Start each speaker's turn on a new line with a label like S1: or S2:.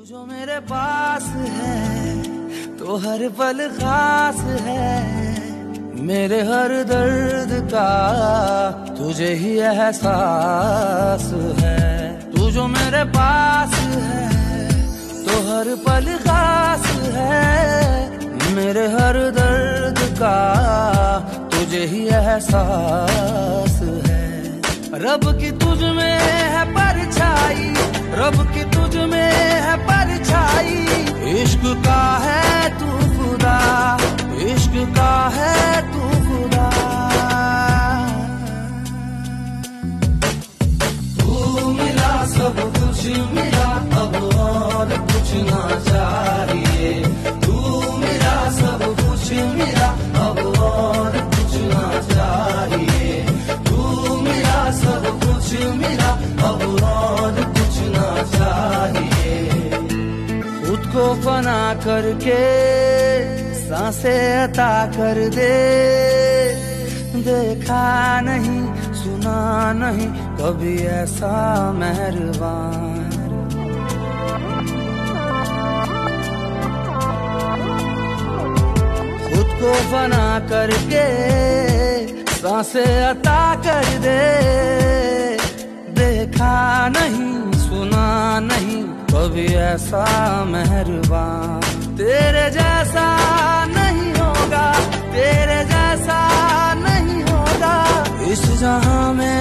S1: जो मेरे पास है तो हर पल खास है, मेरे हर दर्द का तुझे ही एहसास है। तू जो मेरे पास है तो हर पल खास है, मेरे हर दर्द का तुझे ही एहसास है। रब की तुझ में है परछाई, रब की तुझ में है परछाई, इश्क का है तू खुदा, इश्क का है तू खुदा। तू मिला सब कुछ मिला, अब और कुछ ना चाहिए। तू मिला सब कुछ मिला, अब और कुछ ना चाहिए। तू मिला सब कुछ मिला, अब और कुछ ना चाहिए। खुद को फना करके सांसें अता कर दे, देखा नहीं सुना नहीं कभी ऐसा मेहरबान। खुद को फना करके सांसें अता कर दे, देखा नहीं सुना नहीं कभी ऐसा मेहरबान। तेरे जैसा नहीं होगा, तेरे जैसा नहीं होगा इस जहां में